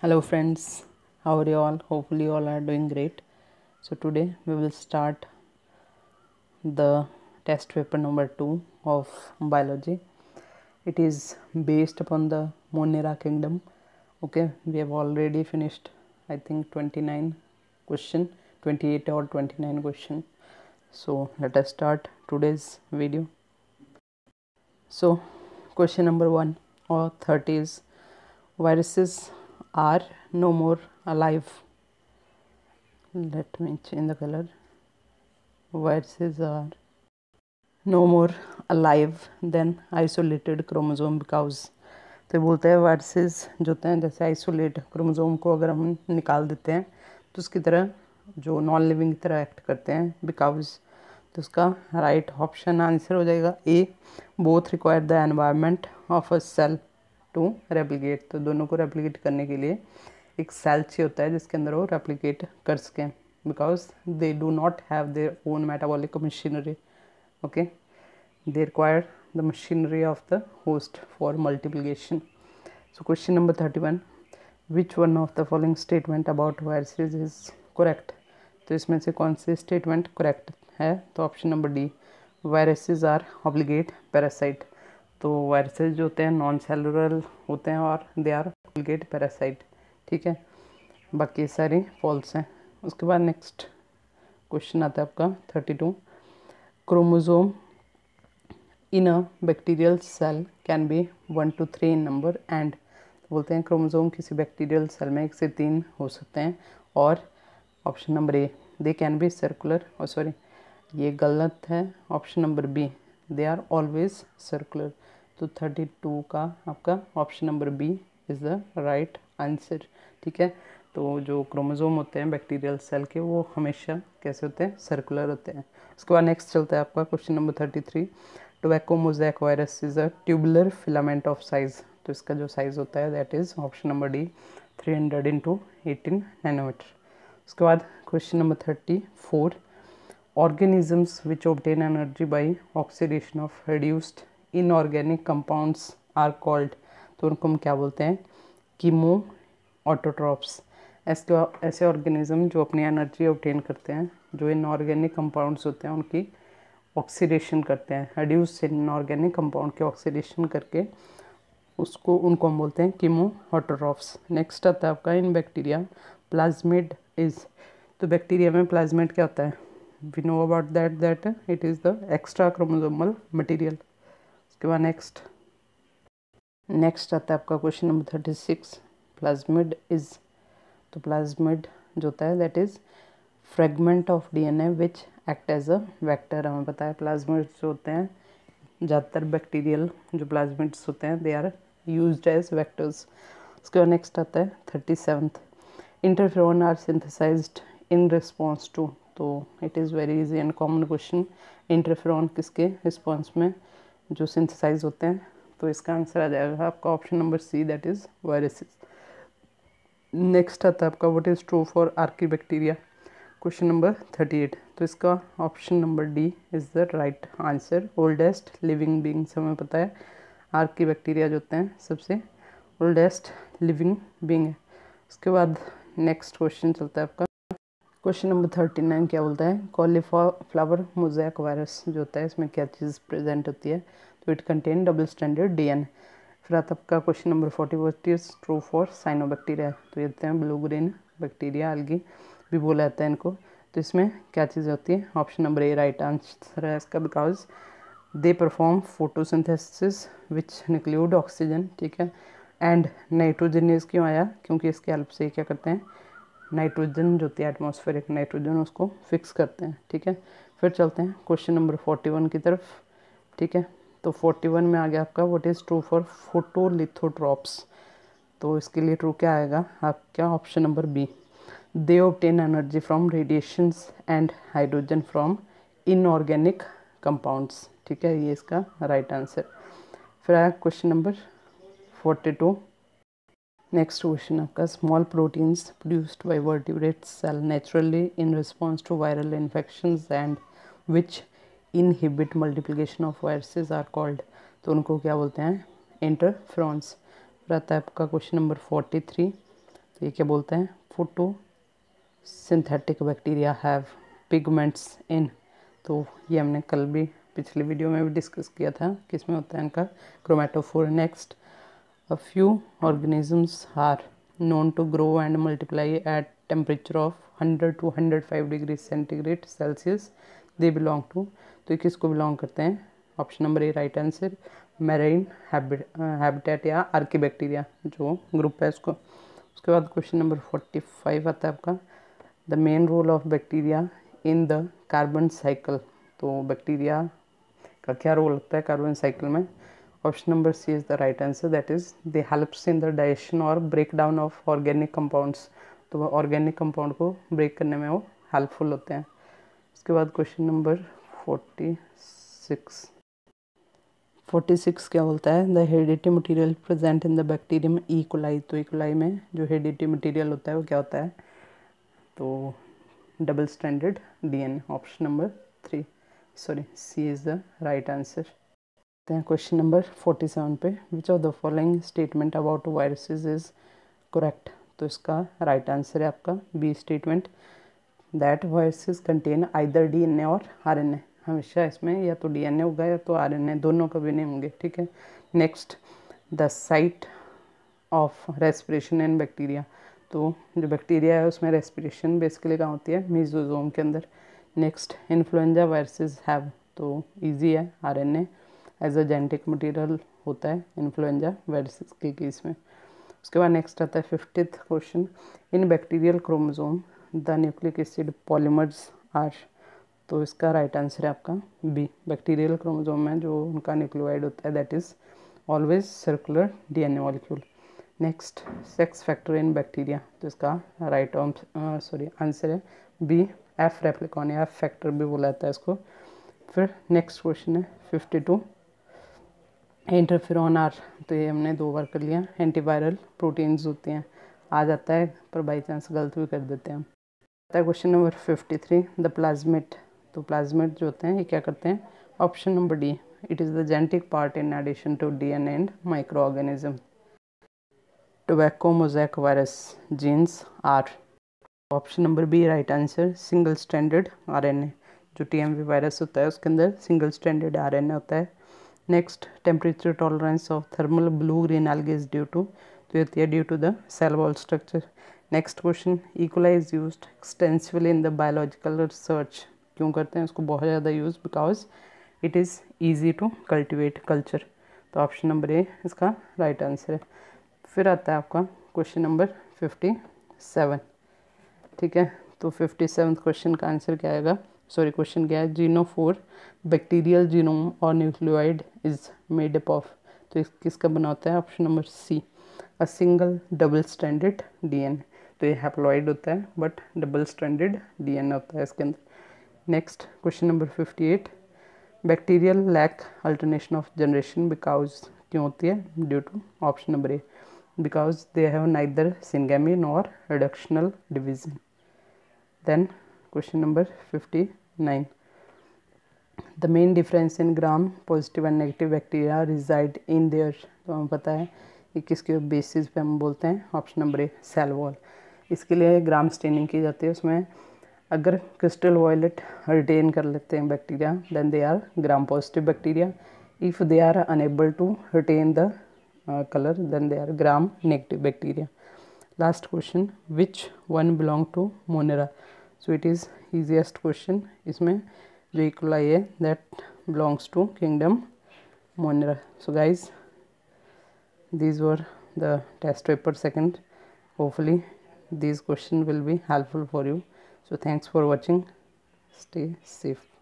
Hello friends, how are you all? Hopefully you all are doing great. So today we will start the test paper number 2 of biology. It is based upon the Monera kingdom. Okay, we have already finished I think 29 question, 28 or 29 question. So let us start today's video. So question number 1 or 30 is viruses are no more alive. Let me change the color. Viruses are no more alive than isolated chromosome because तो बोलते हैं viruses जो होते हैं जैसे isolate chromosome को अगर हम निकाल देते हैं तो उसकी तरह जो नॉन लिविंग की तरह एक्ट करते हैं बिकॉज तो उसका राइट ऑप्शन आंसर हो जाएगा A both require the environment of a cell to replicate. तो दोनों को रेप्लिकेट करने के लिए एक सेल चाहिए होता है जिसके अंदर वो रेप्लिकेट कर सकें because they do not have their own metabolic machinery. Okay, they require the machinery of the host for multiplication. So question number 31, which one of the following statement about viruses is correct? तो इसमें से कौन सी statement correct है? तो option number D, viruses are obligate parasite. तो viruses जो होते हैं नॉन सेलुलर होते हैं और दे आर ऑब्लिगेट पैरासाइट। ठीक है, बाकी सारी फॉल्स हैं। उसके बाद नेक्स्ट क्वेश्चन आता है आपका 32, chromosome in a bacterial cell can be 1 to 3 in number and बोलते हैं क्रोमोसोम किसी बैक्टीरियल सेल में 1 से 3 हो सकते हैं और option number A they can be circular और सॉरी ये गलत है, option number B they are always circular. तो 32 का आपका option number B is the right answer. ठीक है, तो जो क्रोमोसोम होते हैं बैक्टीरियल सेल के वो हमेशा कैसे होते हैं? सर्कुलर होते हैं। उसके बाद नेक्स्ट चलता है आपका question number 33, tobacco mosaic virus is a tubular filament of size. तो इसका जो साइज़ होता है that is option number D 300 into 18 nanometre. उसके बाद question number 34, organisms which obtain energy by oxidation of reduced inorganic compounds are called. तो उनको हम क्या बोलते हैं? Chemo autotrophs. ऐसे ऑर्गेनिज्म जो अपनी एनर्जी ऑब्टेन करते हैं जो इनऑर्गेनिक कंपाउंड्स होते हैं उनकी ऑक्सीडेशन करते हैं, रिड्यूस इनऑर्गेनिक कंपाउंड के ऑक्सीडेशन करके उनको हम बोलते हैं कीमो ऑटोट्रॉप्स। नेक्स्ट आता है आपका इन बैक्टीरिया प्लाज्मिड इज। तो बैक्टीरिया में प्लाज्मिड क्या होता है? We know about that it is the extra chromosomal material. उसके बाद नेक्स्ट आता है आपका क्वेश्चन नंबर 36, प्लाज्मिड इज। तो प्लाज्मिड जो होता है that is fragment of DNA which act as a vector. हमें पता है प्लाज्मिड्स जो होते हैं ज़्यादातर बैक्टीरियल जो प्लाज्मिड्स होते हैं they are used as vectors. उसके बाद नेक्स्ट आता है 37th, interferon are synthesised in response to. तो it is very easy and common question, interferon किसके रिस्पॉन्स में जो सिंथेसाइज होते हैं? तो इसका आंसर आ जाएगा आपका option number C that is viruses. Next आता है आपका what is true for archaebacteria, question number 38। तो इसका option number D is the right answer. Oldest living beings, हमें पता है आर्की बैक्टीरिया जो होते हैं सबसे ओल्डेस्ट लिविंग बींग है। उसके बाद नेक्स्ट क्वेश्चन चलता है आपका क्वेश्चन नंबर 39, क्या बोलता है? कॉलीफ्लावर मोज़ैक वायरस जो होता है इसमें क्या चीज़ प्रेजेंट होती है? तो it contain double standard DNA. फिर आता है आपका question number 40, what is true for cyanobacteria. तो ये होते हैं ब्लू ग्रीन बैक्टीरिया, अलगी भी बोला जाता है इनको। तो इसमें क्या चीज़ होती है? Option number A right answer है इसका because they perform photosynthesis which include oxygen. ठीक है, एंड नाइट्रोजन क्यों आया? क्योंकि इसकी हेल्प से क्या करते हैं? नाइट्रोजन जो होती है एटमॉस्फेरिक नाइट्रोजन उसको फिक्स करते हैं। ठीक है, फिर चलते हैं क्वेश्चन नंबर 41 की तरफ। ठीक है, तो 41 में आ गया आपका what is true for photolithotrophs. तो इसके लिए ट्रू क्या आएगा आपका? Option number B, they obtain energy from radiations and hydrogen from inorganic compounds. ठीक है, ये इसका राइट आंसर। फिर आया क्वेश्चन नंबर 42। नेक्स्ट क्वेश्चन आपका small proteins produced by vertebrate cell naturally in response to viral infections and which inhibit multiplication of viruses are called. तो उनको क्या बोलते हैं? इंटरफ्रॉन्स। फिर आता है आपका क्वेश्चन नंबर 43। तो ये क्या बोलते हैं, photosynthetic bacteria have pigments in. तो ये हमने कल भी पिछले वीडियो में भी डिस्कस किया था कि इसमें होता है इनका chromatophore. Next, a few organisms are known to grow and multiply at temperature of 100 to 105 degree centigrade Celsius. They belong to, तो ये किसको बिलोंग करते हैं? Option number A right answer, marine habitat या आर्कीबैक्टीरिया जो ग्रुप है इसको। उसके बाद क्वेश्चन नंबर 45 आता है आपका, the main role of bacteria in the carbon cycle. तो बैक्टीरिया का क्या रोल होता है कार्बन साइकिल में? Option number C is the right answer, that is they helps in the digestion और break down of organic compounds. तो वो organic compound को ब्रेक करने में वो हेल्पफुल होते हैं। उसके बाद क्वेश्चन नंबर 46 क्या बोलता है, the heredity material present in the bacterium E coli. तो ई कोलाई में जो हेरिडिटी मटेरियल होता है वो क्या होता है? तो double stranded DNA. Option number C is the right answer. Question number 47 पे, which of the following statement about viruses is correct. तो इसका राइट आंसर है आपका B statement, that viruses contain either DNA और आरएनए। हमेशा इसमें या तो डीएनए होगा या तो आरएनए, दोनों कभी नहीं होंगे, ठीक है। Next, the site of respiration in bacteria. तो जो बैक्टीरिया है उसमें रेस्पिरेशन बेसिकली कहाँ होती है? मेसोजोम के अंदर। नेक्स्ट, इन्फ्लुएंजा वायरसेस हैव, तो ईजी है, RNA as a genetic material होता है इन्फ्लुएंजा वायरसेस के केस में। उसके बाद नेक्स्ट आता है 50th question, in bacterial chromosome the nucleic acid polymers are. तो इसका राइट आंसर है आपका बी, बैक्टीरियल क्रोमोसोम में जो उनका न्यूक्लियोइड होता है that is always circular DNA molecule. Next, sex factor in bacteria. तो इसका राइट आंसर है बी, एफ रेप्लिकॉन या एफ फैक्टर भी बोला जाता है इसको। फिर नेक्स्ट क्वेश्चन है 52, इंटरफेरॉन आर। तो ये हमने 2 बार कर लिया, एंटीवायरल प्रोटीन्स होती हैं, आ जाता है पर बाई चांस गलत भी कर देते हैं। आता है क्वेश्चन नंबर 53, द प्लाज्मिड। तो प्लाज्मिड जो होते हैं ये क्या करते हैं? Option number D, it is the genetic part in addition to DNA and microorganism. Tobacco mosaic virus genes are. Option number B right answer, single stranded RNA. जो TMV virus होता है उसके अंदर सिंगल स्ट्रैंडेड आरएनए होता है। Next, temperature tolerance of thermal blue green algae is due to, तो होती है due to the cell wall structure. Next question, E coli is used extensively in the biological research. क्यों करते हैं उसको बहुत ज़्यादा use? Because it is easy to cultivate culture. तो ऑप्शन नंबर ए इसका राइट आंसर है। फिर आता है आपका क्वेश्चन नंबर 57, ठीक है। तो 57th क्वेश्चन का आंसर क्या आएगा? क्वेश्चन क्या है, जीनोफोर बैक्टीरियल जीनोम और nucleoid is made up of. तो इस किसका बना होता है? Option number C, a single double stranded DNA. तो ये हैप्लॉइड होता है बट डबल स्ट्रैंडेड डीएनए होता है इसके अंदर। Next question number 58, bacterial lack alternation of generation because, क्यों होती है? Due to option number A, because they have neither syngamy nor reductional division. Then question number 59, the main difference in gram positive and negative bacteria rigid in their. तो हमें पता है कि किसके basis पे हम बोलते हैं? Option number A, cell wall. इसके लिए ग्राम स्टेनिंग की जाती है, उसमें अगर क्रिस्टल वायलेट रिटेन कर लेते हैं bacteria then they are gram positive bacteria, if they are unable to retain the colour then they are gram negative bacteria. Last question, which one belong to Monera. So it is easiest question. इसमें जो E coli है that belongs to kingdom Monera. So guys, these were the test paper second. Hopefully these questions will be helpful for you. So thanks for watching. Stay safe.